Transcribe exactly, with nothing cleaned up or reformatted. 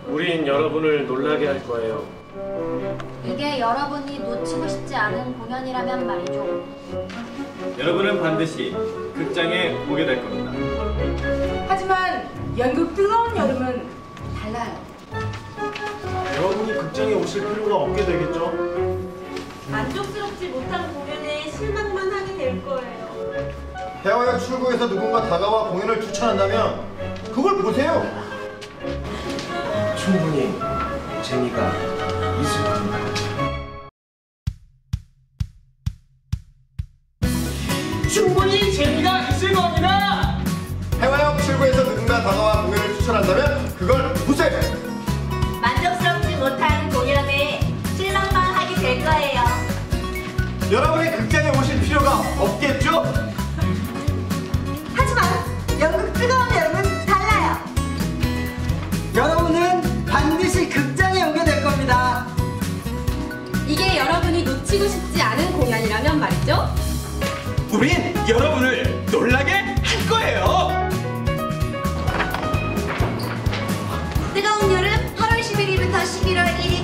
우린 여러분을 놀라게 할 거예요. 이게 여러분이 놓치고 싶지 않은 공연이라면 말이죠. 여러분은 반드시 극장에 오게 될 겁니다. 하지만 연극 뜨거운 여름은 달라요. 여러분이 극장에 오실 필요가 없게 되겠죠? 만족스럽지 못한 공연에 실망만 하게 될 거예요. 해화역 출구에서 누군가 다가와 공연을 추천한다면 그걸 보세요. 충분히 재미가 있을 겁니다. 충분히 재미가 있을 겁니다. 해화역 출구에서 누군가 다가와 공연을 추천한다면 그걸 보세요. 만족스럽지 못한 공연에 실망만 하게 될 거예요. 여러분이 극장에 오실 필요가 없겠죠? 하지만 연극 뜨거운 여름은 달라요. 여러분은 반드시 극장에 오게 될 겁니다. 이게 여러분이 놓치고 싶지 않은 공연이라면 말이죠. 우린 여러분을 놀라게 할 거예요. 뜨거운 여름 팔월 십일일부터 십일월 일일